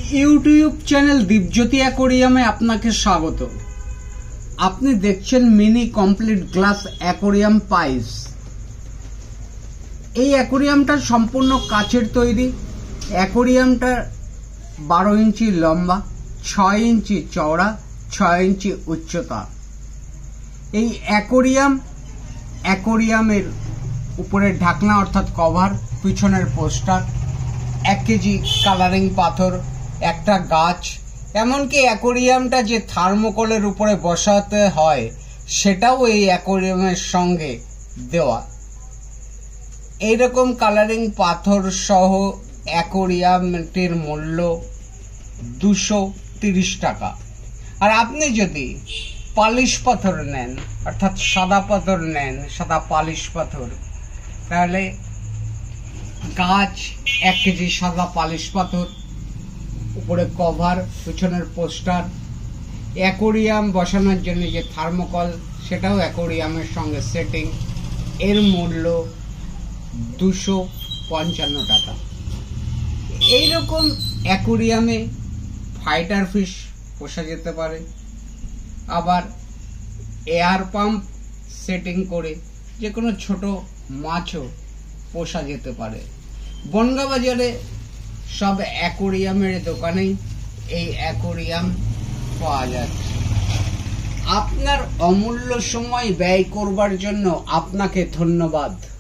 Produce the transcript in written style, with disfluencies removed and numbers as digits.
YouTube channel Dipjyoti অ্যাকোরিয়ামে আপনাকে স্বাগত। আপনি দেখছেন মিনি কমপ্লিট গ্লাস অ্যাকোরিয়াম পাইস। এই অ্যাকোরিয়ামটা সম্পূর্ণ কাচের তৈরি। অ্যাকোরিয়ামটা 12 ইঞ্চি লম্বা, 6 ইঞ্চি চওড়া, 6 ইঞ্চি উচ্চতা। এই অ্যাকোরিয়ামের উপরের ঢাকনা অর্থাৎ কভার, পিছনের পোস্টার, 1 কেজি কালারিং পাথর, একটা গাছ, এমনকি অ্যাকোরিয়ামটা যে থার্মোকলের উপরে বসাতে হয় সেটাও এই অ্যাকোরিয়ামের সঙ্গে দেওয়া। এইরকম কালারিং পাথর সহ অ্যাকোরিয়ামটির মূল্য 230 টাকা। আর আপনি যদি পালিশ পাথর নেন অর্থাৎ সাদা পাথর নেন, সাদা পালিশ পাথর, তাহলে গাছ, 1 কেজি সাদা পালিশ পাথর, উপরে কভার, পিছনের পোস্টার, অ্যাকোরিয়াম বসানোর জন্য যে থার্মোকল সেটাও অ্যাকোরিয়ামের সঙ্গে সেটিং, এর মূল্য 255 টাকা। এইরকম অ্যাকোরিয়ামে ফাইটার ফিশ পোষা যেতে পারে, আবার এয়ার পাম্প সেটিং করে যে কোনো ছোট মাছও পোষা যেতে পারে। বনগাঁ বাজারে সব অ্যাকোরিয়ামের দোকানেই এই অ্যাকোরিয়াম পাওয়া যাচ্ছে। আপনার অমূল্য সময় ব্যয় করবার জন্য আপনাকে ধন্যবাদ।